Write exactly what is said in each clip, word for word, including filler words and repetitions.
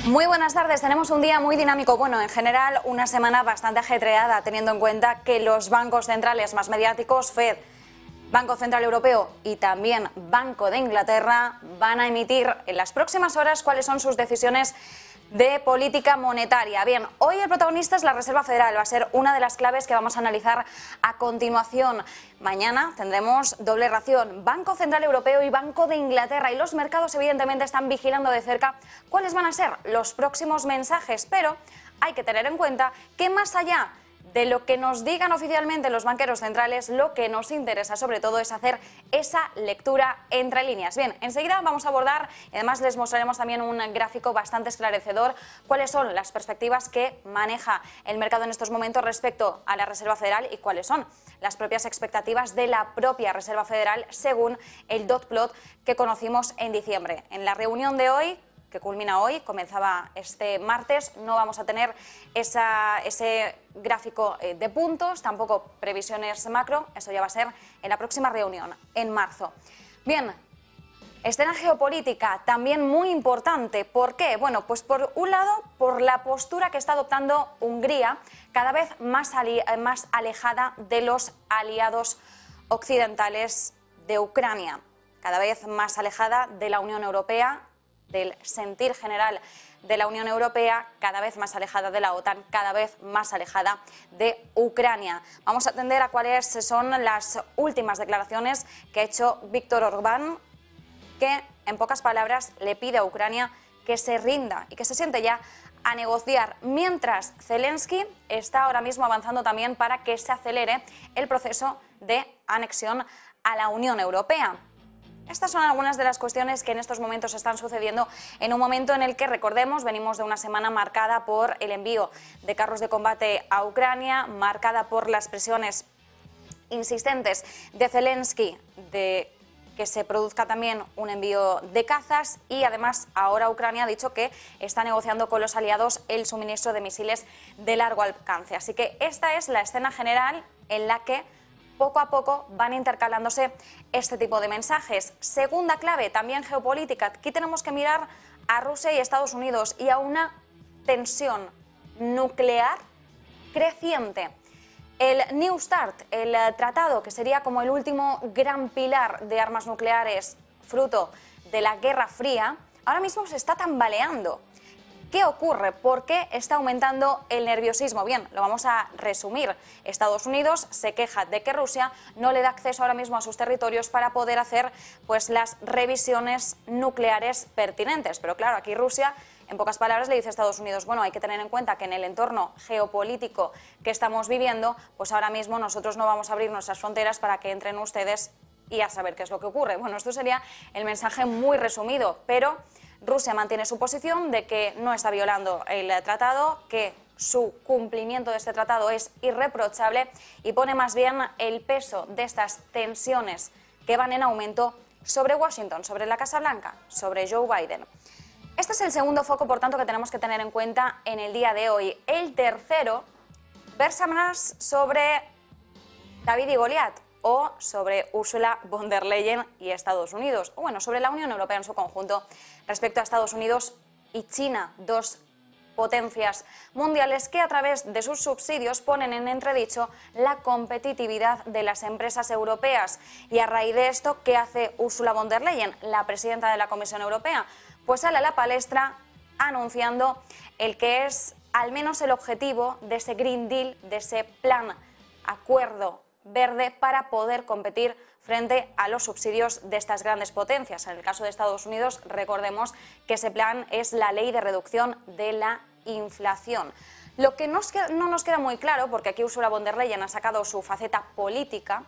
Muy buenas tardes, tenemos un día muy dinámico, bueno, en general una semana bastante ajetreada, teniendo en cuenta que los bancos centrales más mediáticos, Fed, Banco Central Europeo y también Banco de Inglaterra, van a emitir en las próximas horas cuáles son sus decisiones de política monetaria. Bien, hoy el protagonista es la Reserva Federal, va a ser una de las claves que vamos a analizar a continuación. Mañana tendremos doble ración, Banco Central Europeo y Banco de Inglaterra, y los mercados evidentemente están vigilando de cerca cuáles van a ser los próximos mensajes, pero hay que tener en cuenta que más allá de lo que nos digan oficialmente los banqueros centrales, lo que nos interesa sobre todo es hacer esa lectura entre líneas. Bien, enseguida vamos a abordar, y además les mostraremos también un gráfico bastante esclarecedor, cuáles son las perspectivas que maneja el mercado en estos momentos respecto a la Reserva Federal y cuáles son las propias expectativas de la propia Reserva Federal según el dot plot que conocimos en diciembre. En la reunión de hoy, que culmina hoy, comenzaba este martes, no vamos a tener esa, ese gráfico de puntos, tampoco previsiones macro, eso ya va a ser en la próxima reunión, en marzo. Bien, escena geopolítica también muy importante. ¿Por qué? Bueno, pues por un lado, por la postura que está adoptando Hungría, cada vez más, más alejada de los aliados occidentales de Ucrania, cada vez más alejada de la Unión Europea, del sentir general de la Unión Europea, cada vez más alejada de la OTAN, cada vez más alejada de Ucrania. Vamos a atender a cuáles son las últimas declaraciones que ha hecho Víktor Orbán, que en pocas palabras le pide a Ucrania que se rinda y que se siente ya a negociar, mientras Zelensky está ahora mismo avanzando también para que se acelere el proceso de anexión a la Unión Europea. Estas son algunas de las cuestiones que en estos momentos están sucediendo en un momento en el que, recordemos, venimos de una semana marcada por el envío de carros de combate a Ucrania, marcada por las presiones insistentes de Zelensky de que se produzca también un envío de cazas, y además ahora Ucrania ha dicho que está negociando con los aliados el suministro de misiles de largo alcance. Así que esta es la escena general en la que poco a poco van intercalándose este tipo de mensajes. Segunda clave, también geopolítica. Aquí tenemos que mirar a Rusia y Estados Unidos y a una tensión nuclear creciente. El New START, el tratado que sería como el último gran pilar de armas nucleares fruto de la Guerra Fría, ahora mismo se está tambaleando. ¿Qué ocurre? ¿Por qué está aumentando el nerviosismo? Bien, lo vamos a resumir. Estados Unidos se queja de que Rusia no le da acceso ahora mismo a sus territorios para poder hacer pues, las revisiones nucleares pertinentes. Pero claro, aquí Rusia, en pocas palabras, le dice a Estados Unidos, bueno, hay que tener en cuenta que en el entorno geopolítico que estamos viviendo, pues ahora mismo nosotros no vamos a abrir nuestras fronteras para que entren ustedes y a saber qué es lo que ocurre. Bueno, esto sería el mensaje muy resumido, pero Rusia mantiene su posición de que no está violando el tratado, que su cumplimiento de este tratado es irreprochable y pone más bien el peso de estas tensiones que van en aumento sobre Washington, sobre la Casa Blanca, sobre Joe Biden. Este es el segundo foco, por tanto, que tenemos que tener en cuenta en el día de hoy. El tercero versa más sobre David y Goliat, o sobre Ursula von der Leyen y Estados Unidos, o bueno, sobre la Unión Europea en su conjunto respecto a Estados Unidos y China, dos potencias mundiales que a través de sus subsidios ponen en entredicho la competitividad de las empresas europeas. Y a raíz de esto, ¿qué hace Ursula von der Leyen, la presidenta de la Comisión Europea? Pues sale a la palestra anunciando el que es al menos el objetivo de ese Green Deal, de ese plan, acuerdo verde para poder competir frente a los subsidios de estas grandes potencias. En el caso de Estados Unidos, recordemos que ese plan es la ley de reducción de la inflación. Lo que nos queda, no nos queda muy claro, porque aquí Ursula von der Leyen ha sacado su faceta política,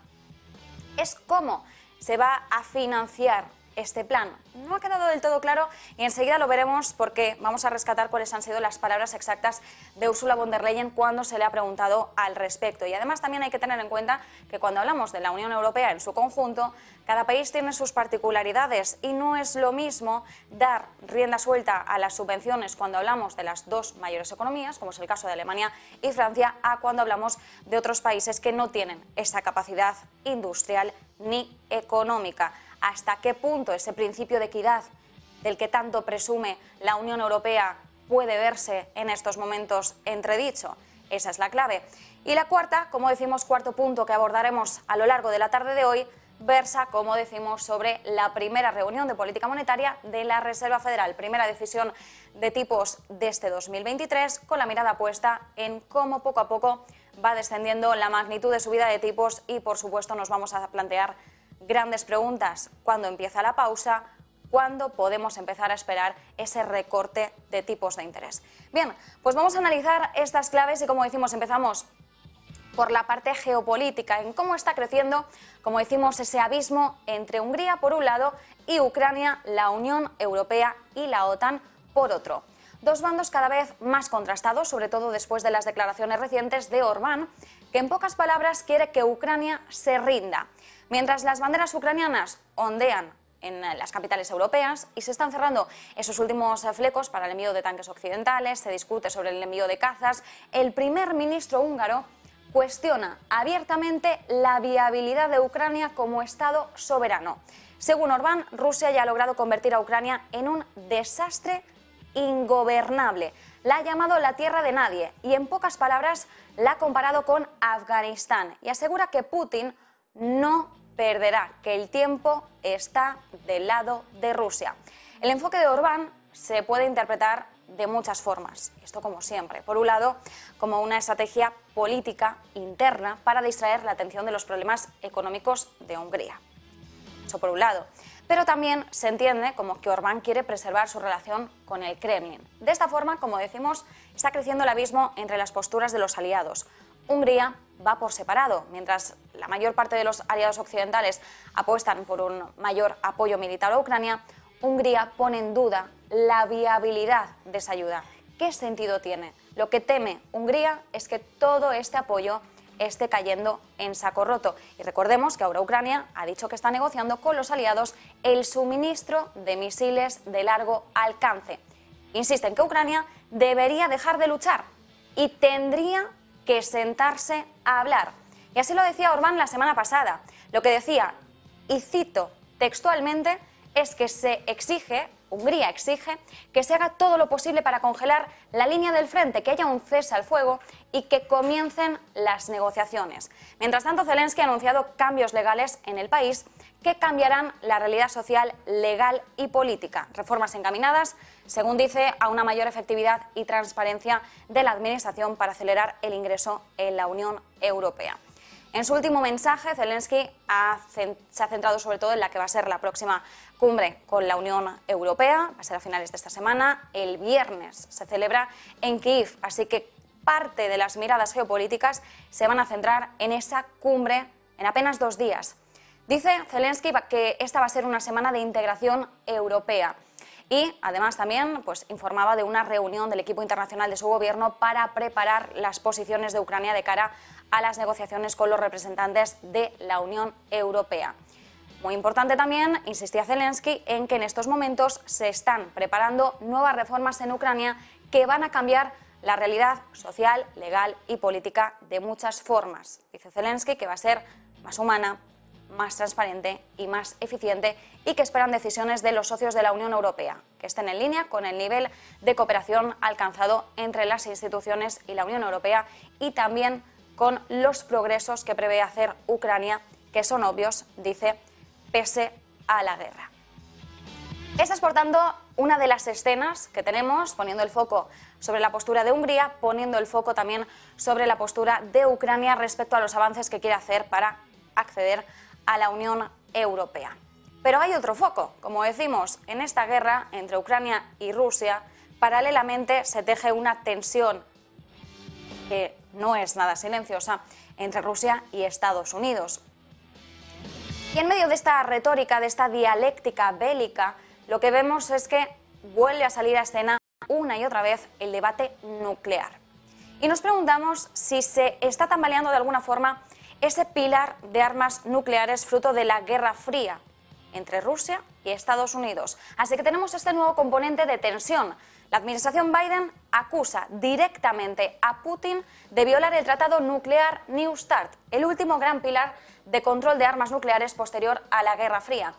es cómo se va a financiar este plan. No ha quedado del todo claro y enseguida lo veremos porque vamos a rescatar cuáles han sido las palabras exactas de Ursula von der Leyen cuando se le ha preguntado al respecto. Y además también hay que tener en cuenta que cuando hablamos de la Unión Europea en su conjunto, cada país tiene sus particularidades y no es lo mismo dar rienda suelta a las subvenciones cuando hablamos de las dos mayores economías, como es el caso de Alemania y Francia, a cuando hablamos de otros países que no tienen esa capacidad industrial ni económica. ¿Hasta qué punto ese principio de equidad del que tanto presume la Unión Europea puede verse en estos momentos entredicho. Esa es la clave. Y la cuarta, como decimos, cuarto punto que abordaremos a lo largo de la tarde de hoy, versa, como decimos, sobre la primera reunión de política monetaria de la Reserva Federal, primera decisión de tipos de este dos mil veintitrés, con la mirada puesta en cómo poco a poco va descendiendo la magnitud de subida de tipos y, por supuesto, nos vamos a plantear grandes preguntas. ¿Cuándo empieza la pausa? ¿Cuándo podemos empezar a esperar ese recorte de tipos de interés? Bien, pues vamos a analizar estas claves y, como decimos, empezamos por la parte geopolítica, en cómo está creciendo, como decimos, ese abismo entre Hungría por un lado y Ucrania, la Unión Europea y la OTAN por otro. Dos bandos cada vez más contrastados, sobre todo después de las declaraciones recientes de Orbán, que en pocas palabras quiere que Ucrania se rinda. Mientras las banderas ucranianas ondean en las capitales europeas y se están cerrando esos últimos flecos para el envío de tanques occidentales, se discute sobre el envío de cazas, el primer ministro húngaro cuestiona abiertamente la viabilidad de Ucrania como Estado soberano. Según Orbán, Rusia ya ha logrado convertir a Ucrania en un desastre ingobernable. La ha llamado la tierra de nadie y, en pocas palabras, la ha comparado con Afganistán y asegura que Putin no perderá, que el tiempo está del lado de Rusia. El enfoque de Orbán se puede interpretar de muchas formas, esto como siempre. Por un lado, como una estrategia política interna para distraer la atención de los problemas económicos de Hungría. Eso por un lado. Pero también se entiende como que Orbán quiere preservar su relación con el Kremlin. De esta forma, como decimos, está creciendo el abismo entre las posturas de los aliados. Hungría va por separado, mientras la mayor parte de los aliados occidentales apuestan por un mayor apoyo militar a Ucrania, Hungría pone en duda la viabilidad de esa ayuda. ¿Qué sentido tiene? Lo que teme Hungría es que todo este apoyo esté cayendo en saco roto. Y recordemos que ahora Ucrania ha dicho que está negociando con los aliados el suministro de misiles de largo alcance. Insisten que Ucrania debería dejar de luchar y tendría que sentarse a hablar. Y así lo decía Orbán la semana pasada. Lo que decía, y cito textualmente, es que se exige, Hungría exige, que se haga todo lo posible para congelar la línea del frente, que haya un cese al fuego y que comiencen las negociaciones. Mientras tanto, Zelensky ha anunciado cambios legales en el país que cambiarán la realidad social, legal y política. Reformas encaminadas, según dice, a una mayor efectividad y transparencia de la administración para acelerar el ingreso en la Unión Europea. En su último mensaje, Zelensky ha, se ha centrado sobre todo en la que va a ser la próxima cumbre con la Unión Europea, va a ser a finales de esta semana, el viernes se celebra en Kiev, así que parte de las miradas geopolíticas se van a centrar en esa cumbre en apenas dos días. Dice Zelensky que esta va a ser una semana de integración europea. Y además también pues, informaba de una reunión del equipo internacional de su gobierno para preparar las posiciones de Ucrania de cara a las negociaciones con los representantes de la Unión Europea. Muy importante también, insistía Zelensky, en que en estos momentos se están preparando nuevas reformas en Ucrania que van a cambiar la realidad social, legal y política de muchas formas. Dice Zelensky que va a ser más humana, más transparente y más eficiente y que esperan decisiones de los socios de la Unión Europea, que estén en línea con el nivel de cooperación alcanzado entre las instituciones y la Unión Europea y también con los progresos que prevé hacer Ucrania, que son obvios, dice, pese a la guerra. Esta es, por tanto, una de las escenas que tenemos, poniendo el foco sobre la postura de Hungría, poniendo el foco también sobre la postura de Ucrania respecto a los avances que quiere hacer para acceder a la Unión Europea. Pero hay otro foco, como decimos, en esta guerra entre Ucrania y Rusia, paralelamente se teje una tensión que no es nada silenciosa entre Rusia y Estados Unidos. Y en medio de esta retórica, de esta dialéctica bélica, lo que vemos es que vuelve a salir a escena una y otra vez el debate nuclear. Y nos preguntamos si se está tambaleando de alguna forma ese pilar de armas nucleares fruto de la Guerra Fría entre Rusia y Estados Unidos. Así que tenemos este nuevo componente de tensión. La administración Biden acusa directamente a Putin de violar el tratado nuclear New START, el último gran pilar de control de armas nucleares posterior a la Guerra Fría.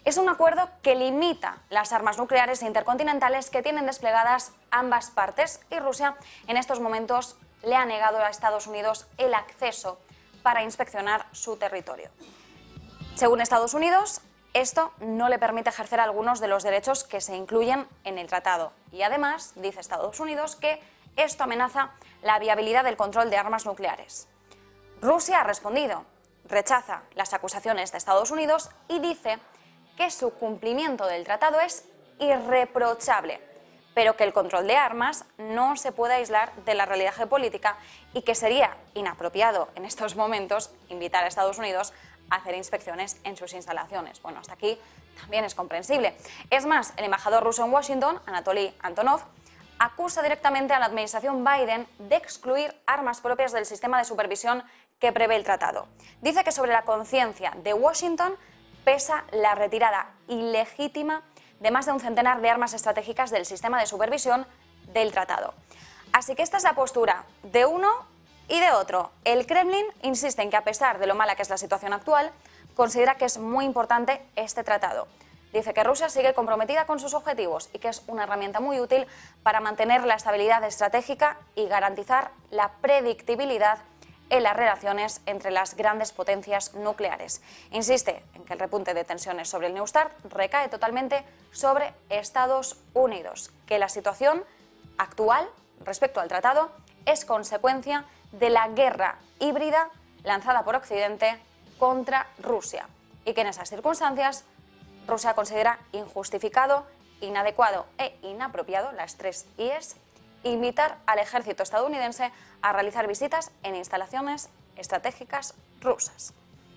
Es un acuerdo que limita las armas nucleares e intercontinentales que tienen desplegadas ambas partes y Rusia en estos momentos le ha negado a Estados Unidos el acceso para inspeccionar su territorio. Según Estados Unidos, esto no le permite ejercer algunos de los derechos que se incluyen en el tratado y además dice Estados Unidos que esto amenaza la viabilidad del control de armas nucleares. Rusia ha respondido, rechaza las acusaciones de Estados Unidos y dice que su cumplimiento del tratado es irreprochable, pero que el control de armas no se puede aislar de la realidad geopolítica y que sería inapropiado en estos momentos invitar a Estados Unidos a hacer inspecciones en sus instalaciones. Bueno, hasta aquí también es comprensible. Es más, el embajador ruso en Washington, Anatoly Antonov, acusa directamente a la administración Biden de excluir armas propias del sistema de supervisión que prevé el tratado. Dice que sobre la conciencia de Washington pesa la retirada ilegítima de más de un centenar de armas estratégicas del sistema de supervisión del tratado. Así que esta es la postura de uno y de otro. El Kremlin insiste en que a pesar de lo mala que es la situación actual, considera que es muy importante este tratado. Dice que Rusia sigue comprometida con sus objetivos y que es una herramienta muy útil para mantener la estabilidad estratégica y garantizar la predictibilidad en las relaciones entre las grandes potencias nucleares. Insiste en que el repunte de tensiones sobre el New START recae totalmente sobre Estados Unidos, que la situación actual respecto al tratado es consecuencia de la guerra híbrida lanzada por Occidente contra Rusia y que en esas circunstancias Rusia considera injustificado, inadecuado e inapropiado, las tres ies, invitar al ejército estadounidense a realizar visitas en instalaciones estratégicas rusas.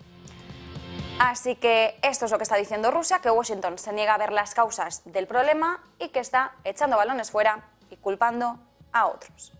Así que esto es lo que está diciendo Rusia, que Washington se niega a ver las causas del problema y que está echando balones fuera y culpando a otros.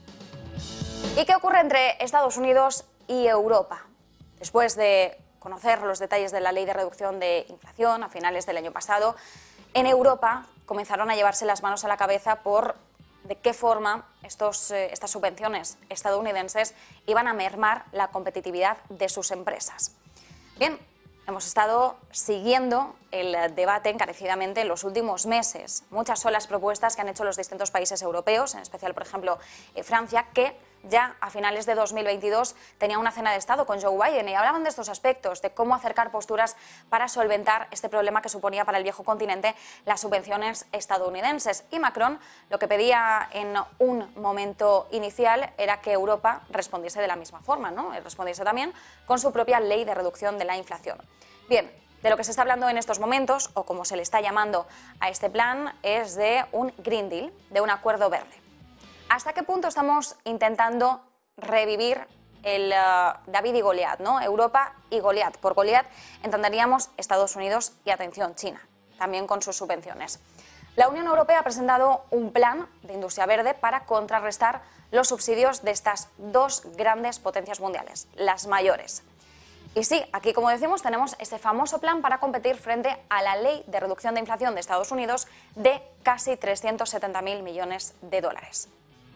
¿Y qué ocurre entre Estados Unidos y Europa? Después de conocer los detalles de la ley de reducción de inflación a finales del año pasado, en Europa comenzaron a llevarse las manos a la cabeza por de qué forma estos, eh, estas subvenciones estadounidenses iban a mermar la competitividad de sus empresas. Bien, hemos estado siguiendo el debate encarecidamente en los últimos meses. Muchas son las propuestas que han hecho los distintos países europeos, en especial, por ejemplo, eh, Francia, que ya a finales de dos mil veintidós tenía una cena de Estado con Joe Biden y hablaban de estos aspectos, de cómo acercar posturas para solventar este problema que suponía para el viejo continente las subvenciones estadounidenses. Y Macron lo que pedía en un momento inicial era que Europa respondiese de la misma forma, ¿no? Y respondiese también con su propia ley de reducción de la inflación. Bien, de lo que se está hablando en estos momentos, o como se le está llamando a este plan, es de un Green Deal, de un acuerdo verde. ¿Hasta qué punto estamos intentando revivir el uh, David y Goliat, ¿no? Europa y Goliat? Por Goliat entenderíamos Estados Unidos y, atención, China, también con sus subvenciones. La Unión Europea ha presentado un plan de industria verde para contrarrestar los subsidios de estas dos grandes potencias mundiales, las mayores. Y sí, aquí, como decimos, tenemos ese famoso plan para competir frente a la ley de reducción de inflación de Estados Unidos de casi trescientos setenta mil millones de dólares.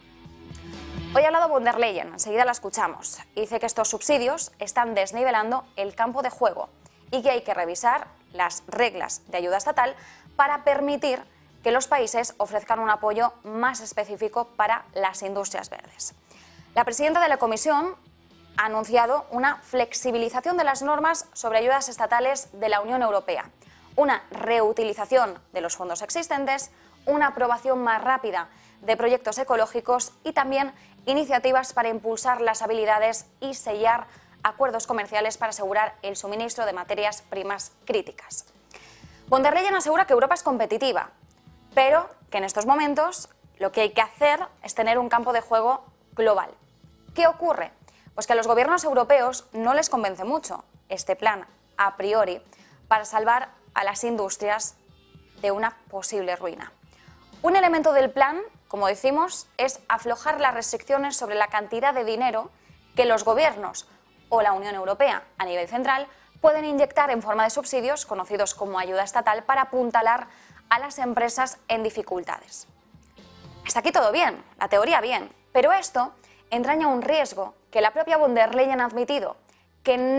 Hoy ha hablado von der Leyen, enseguida la escuchamos. Dice que estos subsidios están desnivelando el campo de juego y que hay que revisar las reglas de ayuda estatal para permitir que los países ofrezcan un apoyo más específico para las industrias verdes. La presidenta de la Comisión ha anunciado una flexibilización de las normas sobre ayudas estatales de la Unión Europea, una reutilización de los fondos existentes, una aprobación más rápida de proyectos ecológicos y también iniciativas para impulsar las habilidades y sellar acuerdos comerciales para asegurar el suministro de materias primas críticas. Von der Leyen asegura que Europa es competitiva, pero que en estos momentos lo que hay que hacer es tener un campo de juego global. ¿Qué ocurre? Pues que a los gobiernos europeos no les convence mucho este plan a priori para salvar a las industrias de una posible ruina. Un elemento del plan, como decimos, es aflojar las restricciones sobre la cantidad de dinero que los gobiernos o la Unión Europea a nivel central pueden inyectar en forma de subsidios, conocidos como ayuda estatal, para apuntalar a las empresas en dificultades. Hasta aquí todo bien, la teoría bien, pero esto entraña un riesgo que la propia von der Leyen ha admitido, que no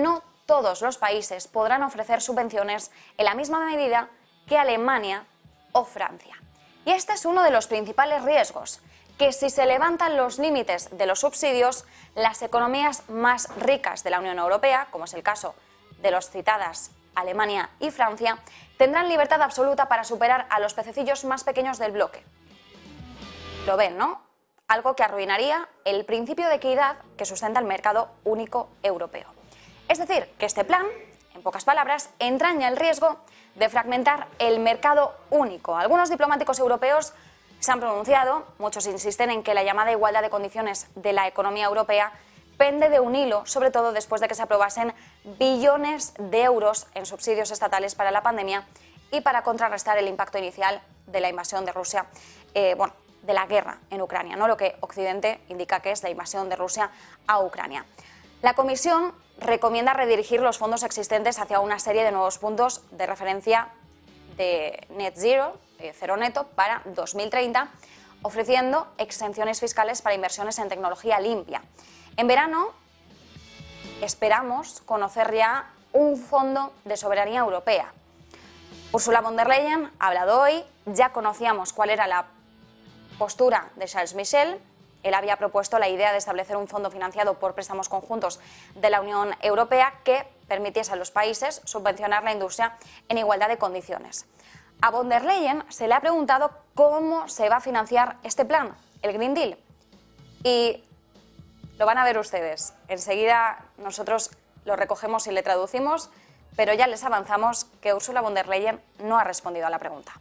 todos los países podrán ofrecer subvenciones en la misma medida que Alemania o Francia. Y este es uno de los principales riesgos, que si se levantan los límites de los subsidios, las economías más ricas de la Unión Europea, como es el caso de las citadas Alemania y Francia, tendrán libertad absoluta para superar a los pececillos más pequeños del bloque. Lo ven, ¿no? Algo que arruinaría el principio de equidad que sustenta el mercado único europeo. Es decir, que este plan, en pocas palabras, entraña el riesgo de fragmentar el mercado único. Algunos diplomáticos europeos se han pronunciado, muchos insisten en que la llamada igualdad de condiciones de la economía europea pende de un hilo, sobre todo después de que se aprobasen billones de euros en subsidios estatales para la pandemia y para contrarrestar el impacto inicial de la invasión de Rusia, eh, bueno, de la guerra en Ucrania, ¿no? Lo que Occidente indica que es la invasión de Rusia a Ucrania. La Comisión recomienda redirigir los fondos existentes hacia una serie de nuevos puntos de referencia de net zero, eh, cero neto, para dos mil treinta, ofreciendo exenciones fiscales para inversiones en tecnología limpia. En verano esperamos conocer ya un fondo de soberanía europea. Ursula von der Leyen ha hablado hoy, ya conocíamos cuál era la postura de Charles Michel. Él había propuesto la idea de establecer un fondo financiado por préstamos conjuntos de la Unión Europea que permitiese a los países subvencionar la industria en igualdad de condiciones. A von der Leyen se le ha preguntado cómo se va a financiar este plan, el Green Deal. Y lo van a ver ustedes. Enseguida nosotros lo recogemos y le traducimos, pero ya les avanzamos que Ursula von der Leyen no ha respondido a la pregunta.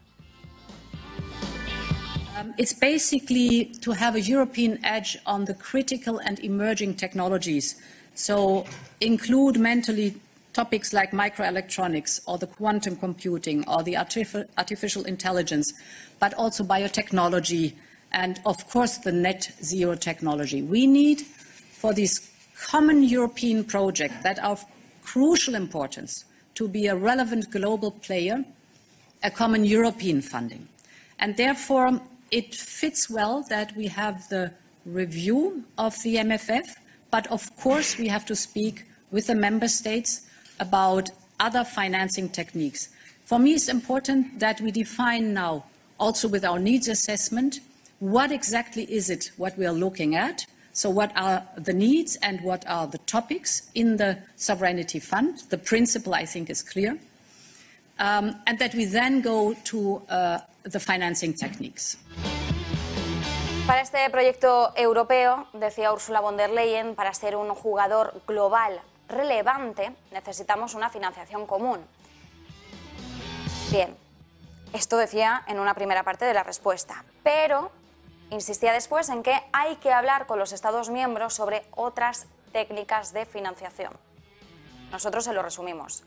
Um, it's basically to have a European edge on the critical and emerging technologies. So include mentally topics like microelectronics or the quantum computing or the artif- artificial intelligence, but also biotechnology and, of course, the net zero technology. We need, for this common European project that are of crucial importance to be a relevant global player, a common European funding. And therefore, it fits well that we have the review of the M F F, but of course we have to speak with the member states about other financing techniques. For me, it's important that we define now, also with our needs assessment, what exactly is it what we are looking at. So what are the needs and what are the topics in the Sovereignty Fund? The principle, I think, is clear. Um, and that we then go to uh, the financing techniques. Para este proyecto europeo, decía Ursula von der Leyen, para ser un jugador global relevante, necesitamos una financiación común. Bien, esto decía en una primera parte de la respuesta, pero insistía después en que hay que hablar con los Estados miembros sobre otras técnicas de financiación. Nosotros se lo resumimos.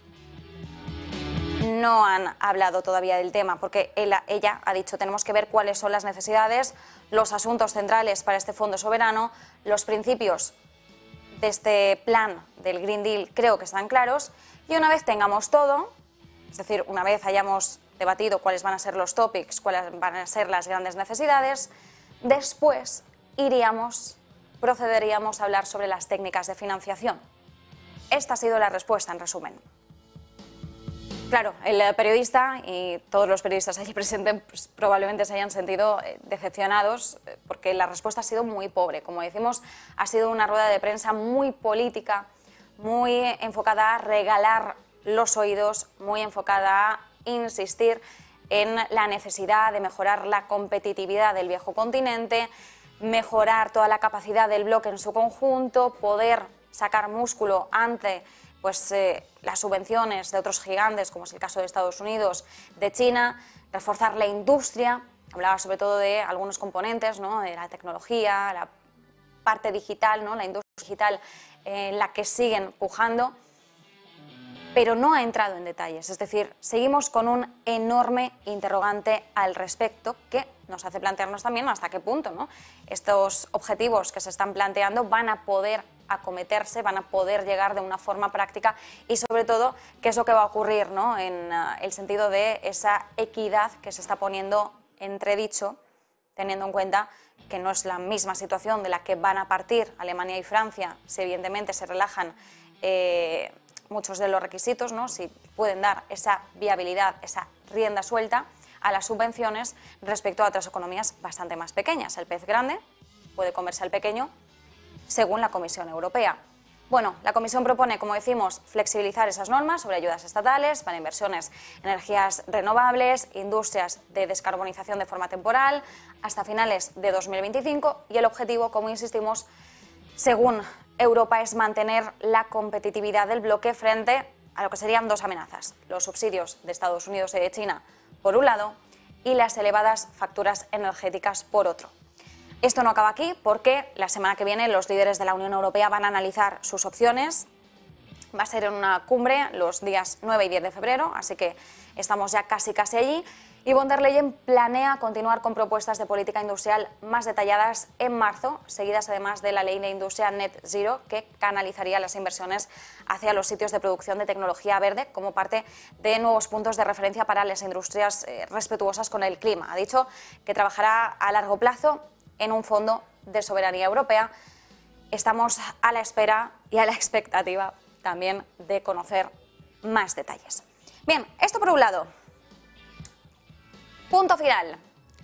No han hablado todavía del tema porque él, ella ha dicho tenemos que ver cuáles son las necesidades, los asuntos centrales para este fondo soberano, los principios de este plan del Green Deal creo que están claros y una vez tengamos todo, es decir, una vez hayamos debatido cuáles van a ser los topics, cuáles van a ser las grandes necesidades, después iríamos, procederíamos a hablar sobre las técnicas de financiación. Esta ha sido la respuesta en resumen. Claro, el periodista y todos los periodistas allí presentes pues, probablemente se hayan sentido eh, decepcionados eh, porque la respuesta ha sido muy pobre. Como decimos, ha sido una rueda de prensa muy política, muy enfocada a regalar los oídos, muy enfocada a insistir en la necesidad de mejorar la competitividad del viejo continente, mejorar toda la capacidad del bloque en su conjunto, poder sacar músculo ante pues, eh, las subvenciones de otros gigantes, como es el caso de Estados Unidos, de China, reforzar la industria, hablaba sobre todo de algunos componentes, ¿no? De la tecnología, la parte digital, ¿no? La industria digital eh, en la que siguen pujando, pero no ha entrado en detalles, es decir, seguimos con un enorme interrogante al respecto que nos hace plantearnos también hasta qué punto, ¿no? Estos objetivos que se están planteando van a poder acometerse, van a poder llegar de una forma práctica y sobre todo qué es lo que va a ocurrir, ¿no? En uh, el sentido de esa equidad que se está poniendo entredicho, teniendo en cuenta que no es la misma situación de la que van a partir Alemania y Francia, si evidentemente se relajan eh, muchos de los requisitos, ¿no? Si pueden dar esa viabilidad, esa rienda suelta a las subvenciones respecto a otras economías bastante más pequeñas. El pez grande puede comerse al pequeño, según la Comisión Europea. Bueno, la Comisión propone, como decimos, flexibilizar esas normas sobre ayudas estatales para inversiones en energías renovables, industrias de descarbonización de forma temporal, hasta finales de dos mil veinticinco, y el objetivo, como insistimos, según Europa, es mantener la competitividad del bloque frente a lo que serían dos amenazas: los subsidios de Estados Unidos y de China, por un lado, y las elevadas facturas energéticas, por otro. Esto no acaba aquí, porque la semana que viene los líderes de la Unión Europea van a analizar sus opciones. Va a ser en una cumbre los días nueve y diez de febrero, así que estamos ya casi casi allí. Y von der Leyen planea continuar con propuestas de política industrial más detalladas en marzo, seguidas además de la ley de industria Net Zero, que canalizaría las inversiones hacia los sitios de producción de tecnología verde como parte de nuevos puntos de referencia para las industrias eh, respetuosas con el clima. Ha dicho que trabajará a largo plazo en un fondo de soberanía europea. Estamos a la espera y a la expectativa también de conocer más detalles. Bien, esto por un lado. Punto final.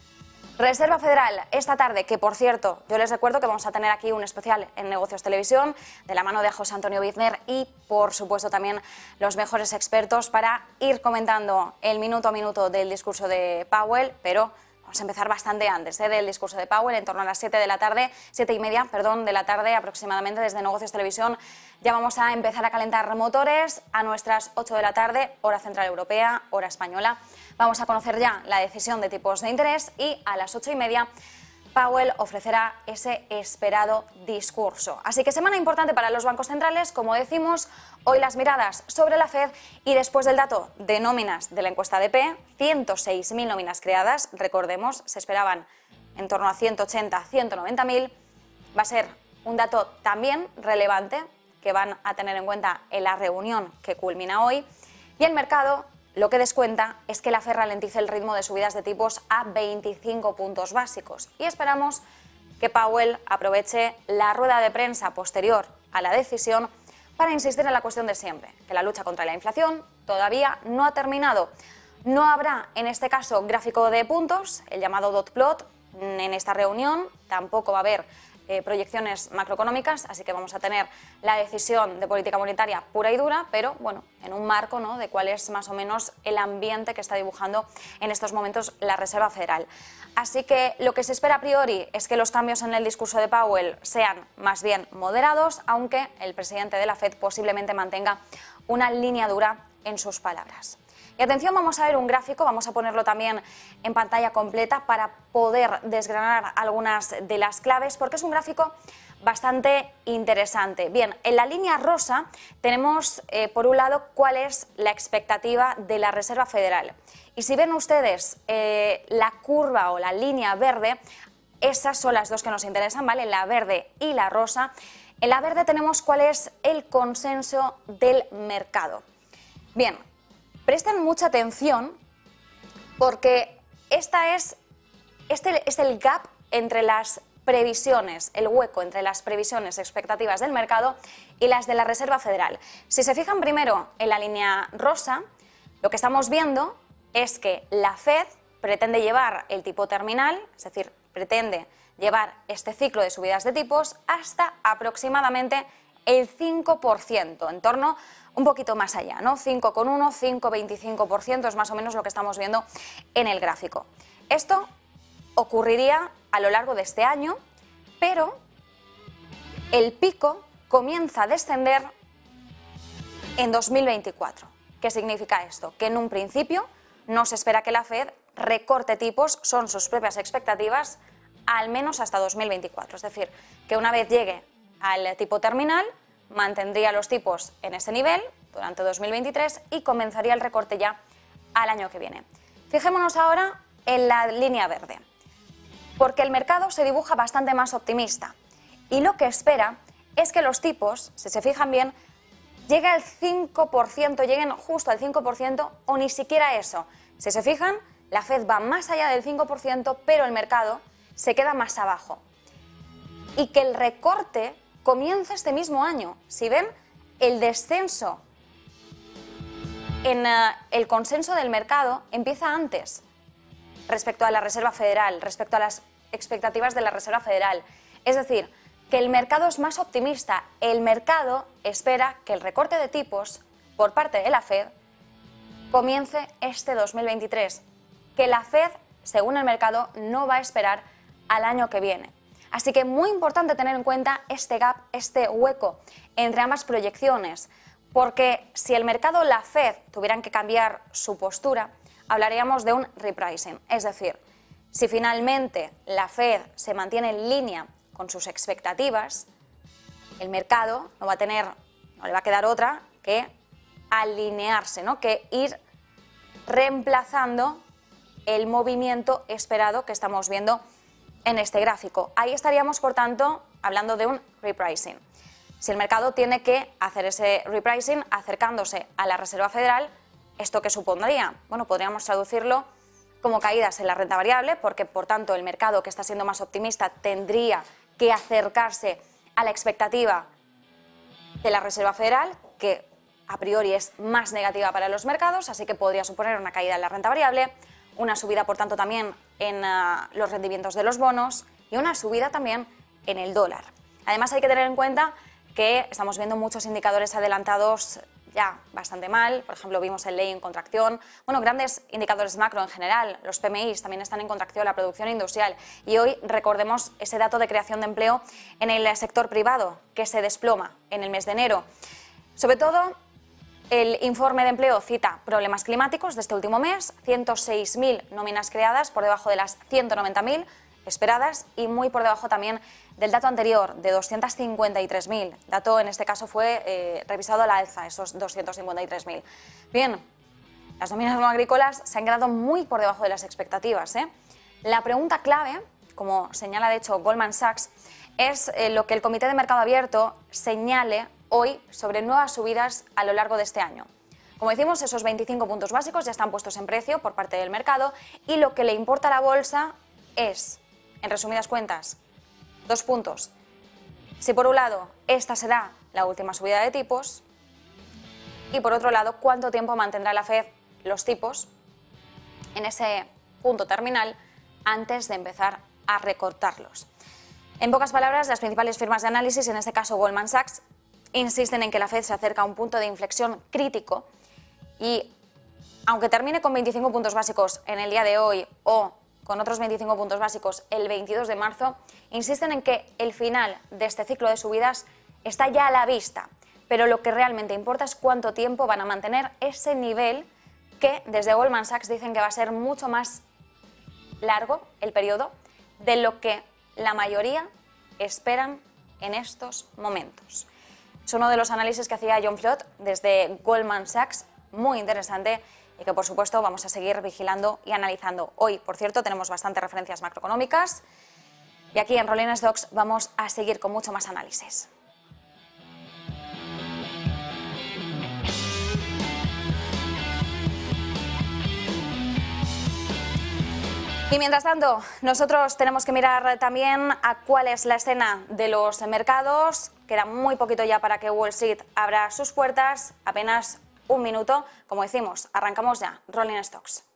Reserva Federal esta tarde, que por cierto, yo les recuerdo que vamos a tener aquí un especial en Negocios Televisión de la mano de José Antonio Bizner y por supuesto también los mejores expertos para ir comentando el minuto a minuto del discurso de Powell, pero vamos a empezar bastante antes ¿eh? del discurso de Powell, en torno a las siete de la tarde, siete y media, perdón, de la tarde aproximadamente desde Negocios Televisión. Ya vamos a empezar a calentar motores a nuestras ocho de la tarde, hora central europea, hora española. Vamos a conocer ya la decisión de tipos de interés y a las ocho y media Powell ofrecerá ese esperado discurso. Así que semana importante para los bancos centrales, como decimos, hoy las miradas sobre la Fed y después del dato de nóminas de la encuesta A D P, ciento seis mil nóminas creadas, recordemos, se esperaban en torno a ciento ochenta, ciento noventa mil, va a ser un dato también relevante que van a tener en cuenta en la reunión que culmina hoy, y el mercado lo que descuenta es que la Fed ralentice el ritmo de subidas de tipos a veinticinco puntos básicos y esperamos que Powell aproveche la rueda de prensa posterior a la decisión para insistir en la cuestión de siempre, que la lucha contra la inflación todavía no ha terminado. No habrá en este caso gráfico de puntos, el llamado dot plot, en esta reunión, tampoco va a haber Eh, proyecciones macroeconómicas, así que vamos a tener la decisión de política monetaria pura y dura, pero bueno, en un marco, ¿no?, de cuál es más o menos el ambiente que está dibujando en estos momentos la Reserva Federal. Así que lo que se espera a priori es que los cambios en el discurso de Powell sean más bien moderados, aunque el presidente de la Fed posiblemente mantenga una línea dura en sus palabras. Y atención, vamos a ver un gráfico, vamos a ponerlo también en pantalla completa para poder desgranar algunas de las claves, porque es un gráfico bastante interesante. Bien, en la línea rosa tenemos, eh, por un lado, cuál es la expectativa de la Reserva Federal. Y si ven ustedes eh, la curva o la línea verde, esas son las dos que nos interesan, ¿vale? La verde y la rosa. En la verde tenemos cuál es el consenso del mercado. Bien, presten mucha atención porque esta es, este es el gap entre las previsiones, el hueco entre las previsiones expectativas del mercado y las de la Reserva Federal. Si se fijan primero en la línea rosa, lo que estamos viendo es que la Fed pretende llevar el tipo terminal, es decir, pretende llevar este ciclo de subidas de tipos hasta aproximadamente el cinco por ciento, en torno un poquito más allá, ¿no? cinco coma uno, cinco coma veinticinco por ciento es más o menos lo que estamos viendo en el gráfico. Esto ocurriría a lo largo de este año, pero el pico comienza a descender en dos mil veinticuatro. ¿Qué significa esto? Que en un principio no se espera que la Fed recorte tipos, son sus propias expectativas, al menos hasta dos mil veinticuatro. Es decir, que una vez llegue al tipo terminal, mantendría los tipos en ese nivel durante dos mil veintitrés y comenzaría el recorte ya al año que viene. Fijémonos ahora en la línea verde, porque el mercado se dibuja bastante más optimista y lo que espera es que los tipos, si se fijan bien, lleguen al cinco por ciento, lleguen justo al cinco por ciento o ni siquiera eso. Si se fijan, la Fed va más allá del cinco por ciento, pero el mercado se queda más abajo. Y que el recorte comienza este mismo año. Si ven, el descenso en uh, el consenso del mercado empieza antes respecto a la Reserva Federal, respecto a las expectativas de la Reserva Federal. Es decir, que el mercado es más optimista. El mercado espera que el recorte de tipos por parte de la Fed comience este dos mil veintitrés, que la Fed, según el mercado, no va a esperar al año que viene. Así que muy importante tener en cuenta este gap, este hueco entre ambas proyecciones, porque si el mercado o la Fed tuvieran que cambiar su postura, hablaríamos de un repricing. Es decir, si finalmente la Fed se mantiene en línea con sus expectativas, el mercado no va a tener, no le va a quedar otra que alinearse, ¿no? Que ir reemplazando el movimiento esperado que estamos viendo en este gráfico. Ahí estaríamos, por tanto, hablando de un repricing. Si el mercado tiene que hacer ese repricing acercándose a la Reserva Federal, ¿esto qué supondría? Bueno, podríamos traducirlo como caídas en la renta variable, porque, por tanto, el mercado que está siendo más optimista tendría que acercarse a la expectativa de la Reserva Federal, que a priori es más negativa para los mercados, así que podría suponer una caída en la renta variable, una subida, por tanto, también en uh, los rendimientos de los bonos y una subida también en el dólar. Además, hay que tener en cuenta que estamos viendo muchos indicadores adelantados ya bastante mal. Por ejemplo, vimos el ley en contracción. Bueno, grandes indicadores macro en general. Los P M Is también están en contracción, la producción industrial. Y hoy recordemos ese dato de creación de empleo en el sector privado, que se desploma en el mes de enero. Sobre todo, el informe de empleo cita problemas climáticos de este último mes, ciento seis mil nóminas creadas por debajo de las ciento noventa mil esperadas y muy por debajo también del dato anterior de doscientos cincuenta y tres mil. Dato en este caso fue eh, revisado a la alza, esos doscientos cincuenta y tres mil. Bien, las nóminas no agrícolas se han quedado muy por debajo de las expectativas, ¿eh? La pregunta clave, como señala de hecho Goldman Sachs, es eh, lo que el Comité de Mercado Abierto señale hoy sobre nuevas subidas a lo largo de este año. Como decimos, esos veinticinco puntos básicos ya están puestos en precio por parte del mercado y lo que le importa a la bolsa es, en resumidas cuentas, dos puntos. Si por un lado esta será la última subida de tipos y por otro lado cuánto tiempo mantendrá la Fed los tipos en ese punto terminal antes de empezar a recortarlos. En pocas palabras, las principales firmas de análisis, en este caso Goldman Sachs, insisten en que la Fed se acerca a un punto de inflexión crítico y aunque termine con veinticinco puntos básicos en el día de hoy o con otros veinticinco puntos básicos el veintidós de marzo, insisten en que el final de este ciclo de subidas está ya a la vista, pero lo que realmente importa es cuánto tiempo van a mantener ese nivel que desde Goldman Sachs dicen que va a ser mucho más largo el periodo de lo que la mayoría esperan en estos momentos. Es uno de los análisis que hacía John Flott desde Goldman Sachs, muy interesante y que por supuesto vamos a seguir vigilando y analizando. Hoy, por cierto, tenemos bastantes referencias macroeconómicas y aquí en Rolling Stocks vamos a seguir con mucho más análisis. Y mientras tanto, nosotros tenemos que mirar también a cuál es la escena de los mercados. Queda muy poquito ya para que Wall Street abra sus puertas, apenas un minuto. Como decimos, arrancamos ya, Rolling Stocks.